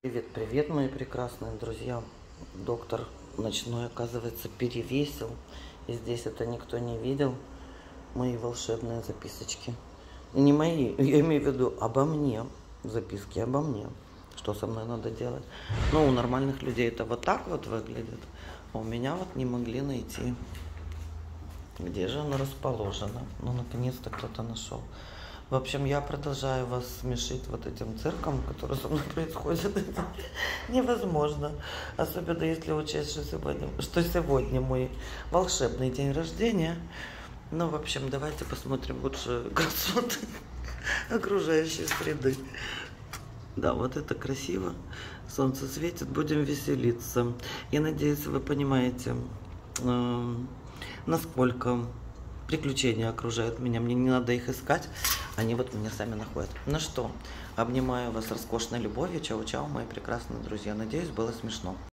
Привет, привет, мои прекрасные друзья. Доктор ночной, оказывается, перевесил. И здесь это никто не видел. Мои волшебные записочки. Не мои, я имею в виду обо мне. Записки обо мне. Что со мной надо делать. Ну, у нормальных людей это вот так вот выглядит. А у меня вот не могли найти. Где же оно расположено? Ну, наконец-то кто-то нашел. В общем, я продолжаю вас смешить вот этим цирком, который со мной происходит. Это невозможно. Особенно если учесть, что сегодня мой волшебный день рождения. Ну, в общем, давайте посмотрим лучше красоты окружающей среды. Да, вот это красиво. Солнце светит, будем веселиться. Я надеюсь, вы понимаете, насколько приключения окружают меня. Мне не надо их искать. Они вот меня сами находят. Ну что, обнимаю вас роскошной любовью. Чао-чао, мои прекрасные друзья. Надеюсь, было смешно.